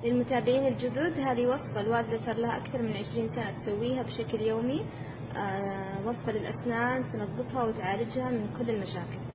للمتابعين الجدد، هذه وصفة الوالدة صار لها أكثر من 20 سنة تسويها بشكل يومي. وصفة للأسنان تنظفها وتعالجها من كل المشاكل.